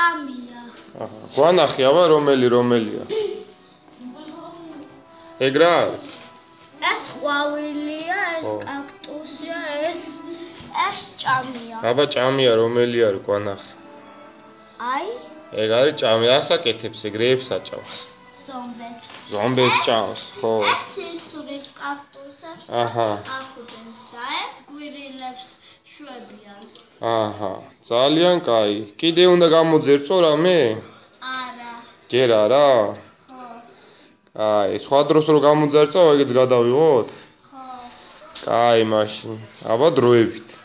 ჭამია. აჰა. გვანახი აბა რომელია? ეგ რა არის? ეს ყვავილია, ეს კაქტუსია, ეს ჭამია. აბა ჭამია რომელი არის გვანახი? აი, ეგ არის ჭამი, ასაკეთებს ეგ რეებს აჭავს. ზომბებს. ზომბებს ჭამს, ხო. ეს ისურის კაქტუსებს. აჰა. ახუდენს და ეს გვირილებს შვებიან. აჰა, ძალიან კაი. კიდე უნდა გამოძერწო რამე? არა. ჯერ არა? ხო. კაი, სხვა დროს რო გამოძერწო, ეგეც გადავიღოთ? ხო. კაი, მაშინ. აბა დროებით.